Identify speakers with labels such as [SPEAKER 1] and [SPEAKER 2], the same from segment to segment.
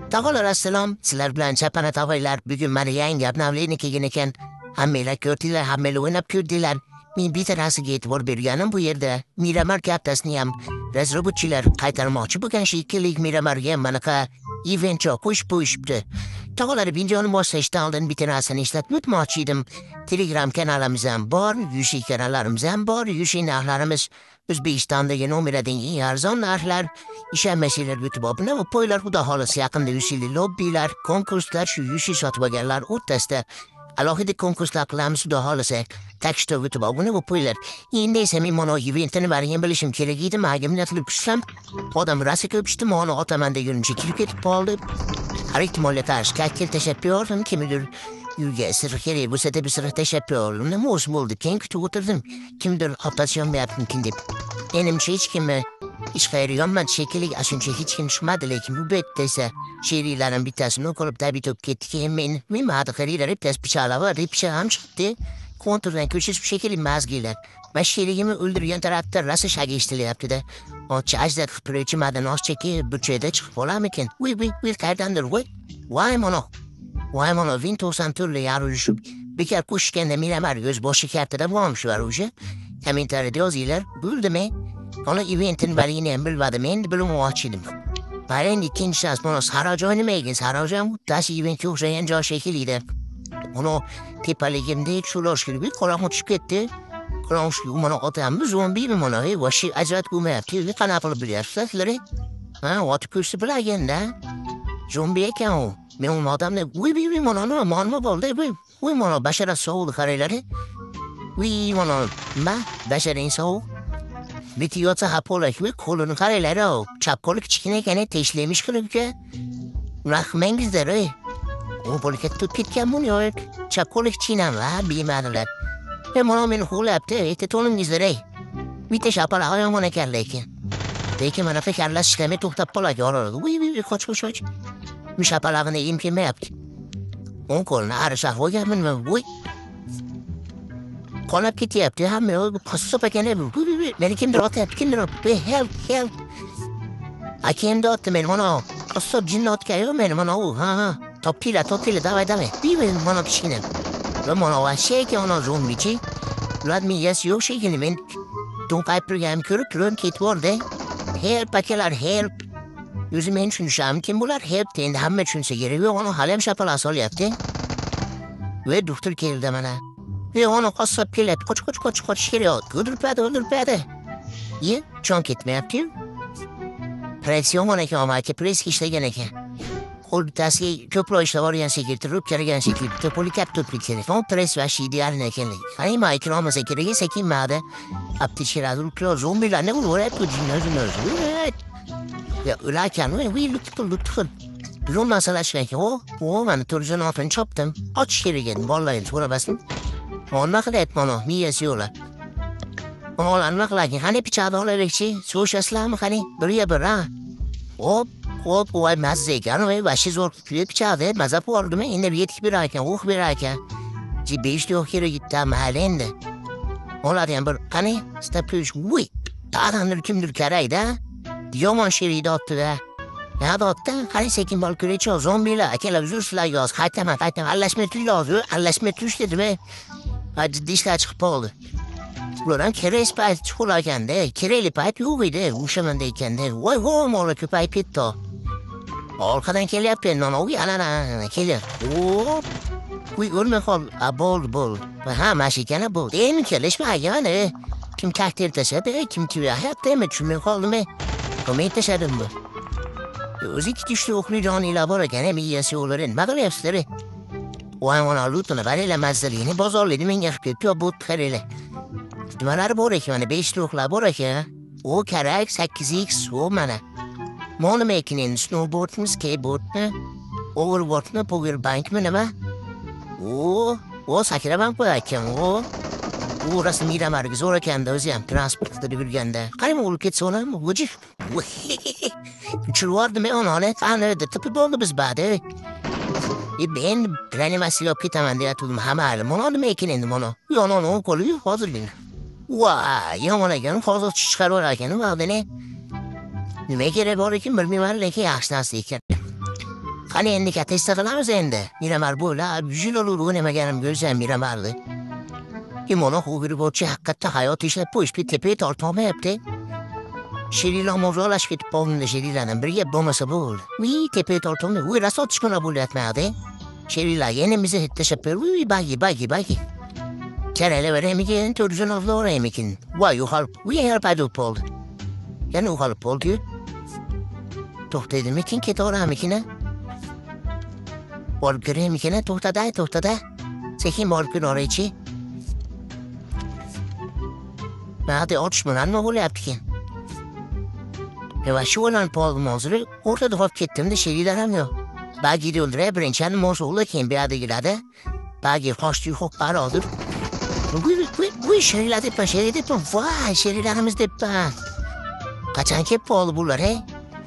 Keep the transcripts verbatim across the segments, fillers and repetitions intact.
[SPEAKER 1] Tağalar assalom, sizlar bilan chapana tog'aylar. Bugun mana yangi obnovlение kelgan ekan. Hammalar ko'rdilar, hammalar o'ynab ko'rdilar. Men bittarasiga e'tibor berganim bu yerda Miramar kartasini ham razraботchilar qaytarmoqchi bo'lgan shekilli. Miramarga manaqa eventcho qo'shib qo'yishibdi. Tog'alar videoni boshlashdan oldin bitta narsani eslatib o'tmoqchi edim. Telegram kanalimiz ham bor, YouTube kanallarimiz ham bor. YouTube narxlarimiz O'zbekistondagi nomeradagi eng arzon narxlar. Ishonmasanglar YouTube obuna va qo'yinglar, xudo xohlasa yaqinda yusilli lobbilar, konkurslar shu YouTube sotib olganlar o'rtasida alohida konkurslar qilamiz, xudo xohlasa. Tak что YouTube obuna va qo'yinglar. Endi esa men mana eventini bargan bilishim kerak edi. Menga minatli kursam, odam rosa ko'pishdi, meni otaman deguncha kirib ketib qoldi. Har ehtimolga qarshi katta tashabbur qildim, kimdir uyga sir kerak bo'lsa deb sir tashabbur qildim. Nima o'z bo'ldi? Keyin kutib o'tirdim. Kimdir optasyon beribdim deb. Menimcha hech kimni ish qayeriyonman shekilli, ashuncha hech kim chiqmadi, lekin bu betda esa she'rlarim bittasini o'qib tabit bo'lib ketdi. Keyin men men ma'da qarilar bittasi pichalava, ripsha ham chiqdi. Konturdan ko'chish shekilli mazgilar. Va she'rigimni o'ldirgan tarafda rosa shagi eshitilyapti-da. Ochi ajdad qiluvchi madan oshchaki burchakda chiqib qolarmikin? Uy, uy, uy, qayerdandir, voy. Voy mono. Voy mono, vin to'qson turli yarishib. Bekar qo'shganda Miramar o'z boshi kartada bo'lmish var o'sha. Kommentariyada yozinglar. Bo'ldimi? Ona eventin barini ham bilmadim, endi bilmoqchi edim. Barin ikkinchi shans mana Sarajoy nima ekan? Sarajoy tashi eventga o'xshagan joy shekilli-da. Uni tepaligimda cho'losh kelib, qorong'i tushib ketdi. Qorong'i mana otamiz zombimi mana, ey, vashi ajrat bo'lmayapti. Qanaqa qilib bilyapsizlar sizlar? Ha, otib ko'rsa bilaganda. Zombi ekan u. Men u odamni, uy, uy, mana nima, nima bo'ldi? Uy, uy, mana bashara sovuq qaranglar. Uy, mana ma basharing sovuq. Biti yotsa hapolak ve kolunu qaranglar, chap qo'li kichkina ekan, teshlemish qilibga. Rahmangizlar, ey. O bo'lib ketib ketganmi yo'q? Chap qo'li kichkina va bilmadilar. E mana meni xo'labdi, eti to'lingizlar, ey. Bitta shapala ayomon ekan lekin. Lekin mana fikrlash ishlamay to'xtab qoladi, yoradi. Uy, uy, qoch, qoch, qoch. Bu shapalag'ini yem kelmayapti. On qo'lni arishaq bo'lganmi, voy. Qolab ketyapti, hamma yo'q, qassob ekan, meni kimdir otyapti, kimdir otyapti, help, help. A kimdir otdi meni, mana qassob jinni otgan-ku meni, mana u, ha, ha. Topinglar, topinglar, davay, davay. Biymen mana kichkina. Va mana vahshiy ekan, ona zombichi. Ular miyasi yo'q shekilli, men to'nqayib turganim ko'rib turib ketib bordi. Help akalar, help. O'zi men tushunisham, kim bular help endi hamma tushunsa kerak. Yo'q, ona hali ham shapalaq solyapti. Va doktor keldi mana. Ve onu qassob keladi, qoch, qoch, qoch, qoch kerak. O'ldirpadi, o'ldirpadi. Ye, jon ketmayapti. Pression bor ekan, amaki preska ishlagan ekan. Qo'l bittasiga ko'proq ishlab olgan shekilli, turib karagan shekilli, bitta polikat to'plik telefon, press va idealni ekanlik. Qani ma ikramasa kerak, sekin ma'da aptechkalar urib, zombilarni urib, jinni Ya ularkan, we lutful, lutful. Bizon masalashgan ekan, o, o, mana turjan otini chopdim. Ochish kerak edi, bolalarni so'ramasdim. Nima qilyapti mana, miyasi yo'qlar. Olar nima qilarkan? Qani pichoqni olaylikchi, so'rashasizlarmi qani? Birga bir, ha. Hop, hop, voy mazza ekan, voy vashi zo'r pichoqda mazza bo'ldimi? Endi yetib berar ekan, o'q berar ekan. Ji besh yo'q kerak yetdi mahalla endi. Olar ham bir qani, stapush, voy. Tag'andir kimdir kerakda. Yomon sherida otdi-da. Ya otdi, qani sekin bol ko'raychi, zombilar, akalar uzursizlar yoz, qaytaman, qaytaman, aralashmay turlar, aralashmay turish dedim-ey. Ciddi ishlar chiqib qoldi. Ular ham kerak payt chiqarganda, kerakli payt yo'q edi, o'shamanda ekanda. Voy, voy, mola ko'payib ketdi. Orqadan kelyapti, mana u ana kelyapti. Hop. Uy, o'lmay qol, a bo'ldi, bo'ldi. Ha, mashikana bo'ldi. Endi kelishmagan, kim takdir tashadi, kim hayotda emi tushunmay qoldimi? Koment tashadim bu. O'zi ikki uchta o'qli jonilar bor ekan, miyasi yo'qlar, nima qilyapsizlar? Voy mana lutini baranglar mazzalini bozorlaydi menga qilib ketdi, bu qaranglar. Nimalar bor ekan, mana besh to'qlar bor ekan. O kerak sakkiz x o mana. Mana ekan snowboardmi, skateboardmi, overboardmi, powerbankmi nima? O, o sakraban qo'yarkan, o. U rasm Miramarga zo'r ekanda, o'zi ham transportda yurganda. Qarang, o'lib ketsa olammi? O'jif. Uchirvordimi ona, qani tipi bo'ldi biz ba'da. E ben reanimatsiya olib ketaman deyatdim, hamma mana nima ekan endi mana. Yononi o'n qo'li hozirgina. Voy, yomon ekan, hozir chiqarib olar ekan, vaqtini. Nima kerak bor ekan bilmayman, lekin yaxshi narsa ekan. Hani endik ateş satılamaz ende. Miramar bu la güzel olur bu neme gelem gözem Miramarlı. Kim ona huviri borçu hakikaten hayat işle bu iş bir tepeye tartmama yaptı. Şeriyle mavral aşk edip bolunda şeriyle birge bombası bul. Vii tepeye tartmama vii rasat çıkına bul etmedi. Şeriyle yenimize teşekkür vii bagi bagi bagi. Kerele veremiken törüzün avla orayemikin. Vay uhalp vii harpaydı oldu. Yani uhalp oldu. Tohta edilmekin ki doğramikine. Orgürü emikine tohtada tohtada. Sekim orgür orayçı. Hadi açmıran mı böyle yaptı? Ve şu olan Paul Mozer'ı ortada hop gittim de şeyler aramıyor. Bagi de öldüre birinçen Mozer'la kim bir adı girade. Bagi hoştu hoklar olur. Bu bu bu şeyler de şeyler de vay şeylerimiz de pa. Kaçan ki Paul bunlar he?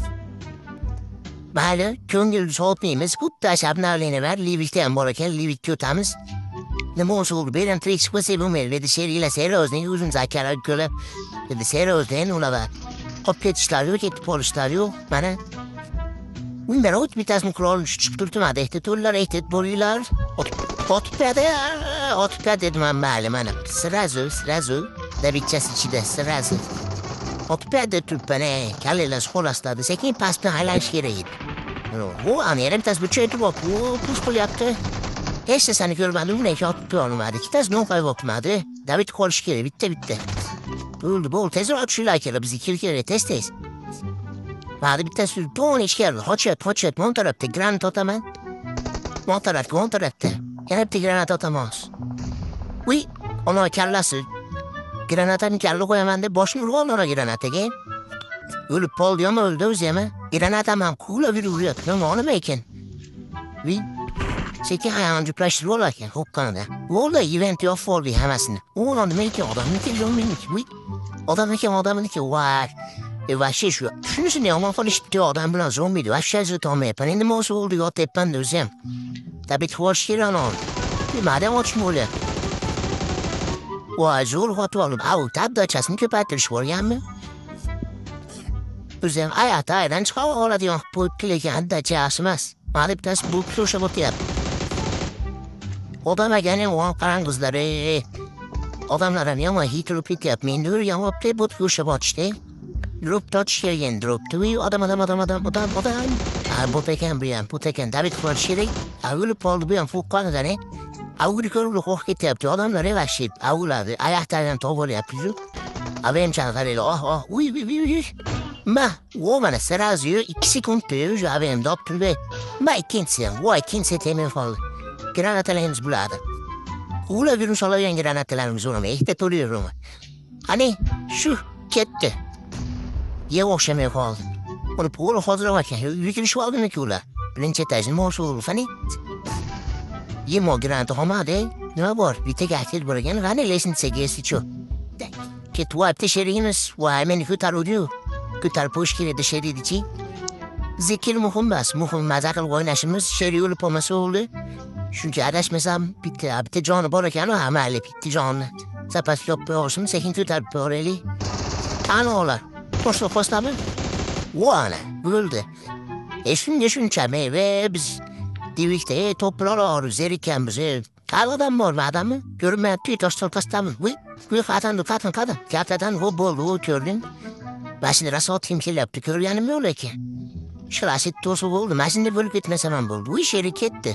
[SPEAKER 1] Böyle köngül soğutmayımız kutta şabnarlığını ver. Livikte amborken livik kötamız. Ne Mosul bir an trix fısı bu mel ve dışarıyla serozne uzun zakalar köle. Ve serozne ulava. Hopet işler et polişler yok bana. Bunlar ot bir tas mukrol çıktırtma dehte turlar ehtet borular. Ot ot pede ot pede dedim malum ana. Sırası sırası da bitçesi içinde sırası. Ot pede tüpene kallelas holastadı sekin paspe hala şireydi. Bu an yerim tas bütçeydi bak bu puspul yaptı. Işte seni görmedim ne ki atıp olmadı. Kitas non fay bakmadı. David koş kere bitti bitti. Buldu bol tezir açıyla kere biz iki kere testeyiz. Vardı bir test sürü ton iş geldi. Hoçet hoçet montaraptı granat otaman. Montaraptı montaraptı. Yanıptı granat otamaz. Uy ona kellası. Granatın kelli koyaman da boş nur onlara granatı gel. Ölüp pol diyor mu öldü özleme. Granat aman kula bir vuruyor. Onu meyken. Uy. Seki hayalci plaştır olarken hokkanada. Orada event yok oldu hemesin. Oğlan demek ki adamın ki yok benim ki. Adamın ki adamın ki var. E var şey şu. Şunu ne ama falan işte adam biraz zombiydi. Aşağı zıt olmaya yapan. Şimdi nasıl oldu ya tepen dözem. Tabi tuvaş kiran ol. Bir madem açmıyor. Vay zor hatu alıp. Avu tab da çasın köpektir şu oraya mı? Özlem hayata aydan çıkava ola diyor. Bu pleki hadda çasmaz. Madem tas bu kuşa bot yap. Odama gene o karan kızları. Adamlara ne ama hitrupit yapmayın. Dur ya o ple bot kuşa bot işte. Drop touch yergen drop. Tuyu adam adam adam adam adam adam. Ha bu teken bir yan bu teken. David Kvarşiri. Ağırlı poldu bir yan fukkanı da ne? Ağırlı körülü kohket yaptı. Adamlar evaşip. Ağırladı. Ayaklarından tovul yapıyor. Abim çantarıyla oh oh. Uy uy uy uy. Ma o bana serazıyor. İki sekund diyor. Abim doktor ve. Ma ikinci. O ikinci temin falan. Granatalarımız buladı. Ula virüs alayan granatalarımız onu ihtetiliyorum. Hani şu kette. Ye okşamaya kaldı. Onu pulu hazıra varken yükülü şu aldı mı ki ula? Bilinç etajın mı olsa olur hani? Ye mo granata hamadı. Ne var? Bir tek ahtet bırakan hani lesin segesi ço. Ki tuvalete şeriyiniz. Vay hemen kütar oluyor. Kütar poşkire de şeridici. Zikir muhumbas. Muhumbaz akıl oynaşımız şeri olup olması oldu. Çünkü adaşmasam bitti abi de canı bırakan o hamalle bitti canı. Zapas yok bir olsun sekin tutar böyle. Tanı olar. Posta posta mı? O ana öldü. E şimdi şimdi meyve biz divikte toplar arız eriken bize. Kaladan mı olma adamı? Görünmeyen tüy tostu posta mı? Vı? Vı katan katan katan. Katadan o bol o gördün. Ben şimdi rasat timsil yaptı kör yani mi öyle ki? Şırasit tosu oldu. Ben şimdi bölüp etmesem buldu. Bu iş şirketti.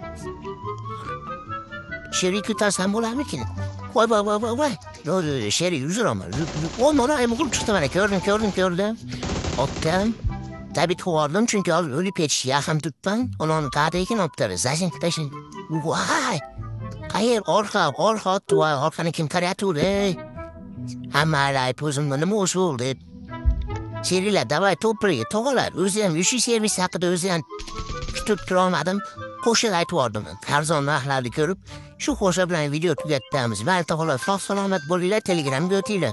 [SPEAKER 1] Şeri kütarsan bular mı ki? Vay vay vay vay vay. Şeri yüzür ama. Onlara ayımı çıktı bana. Gördüm gördüm gördüm. Ottam. Tabii kovardım çünkü az ölü peç yakın tuttan. Onun kadeyken optarı. Zaten taşın. Vay. Hayır orka orka tuva. Orkanı kim karyatı ey. Ama hala pozumdan mı usuldu. Şeriyle davay toprağı toğalar. Özlem üşü servis hakkında özlem. Tutturamadım. Koşulayı tuvardım. Her zaman ahlali görüp şu koşa bilen video tükettiğimiz ve toğalar sağ selamet boluyla telegram götüyle.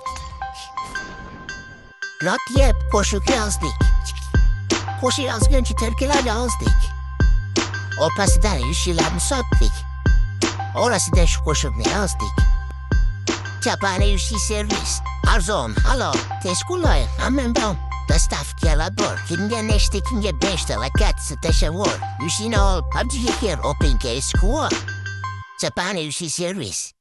[SPEAKER 1] Lot yep koşuk yazdık. Koşu yazgınca terkeler yazdık. O pasiden yüzülerini sattık. Orası da şu koşuk ne yazdık. Çapane yüzü servis. Arzon, alo, teşekkürler. Hemen ben. Dostaw kielabor, kinga neshte kinga beshta la cazzo te shavor. You see no, P U B G here open case score. Zapane you see service.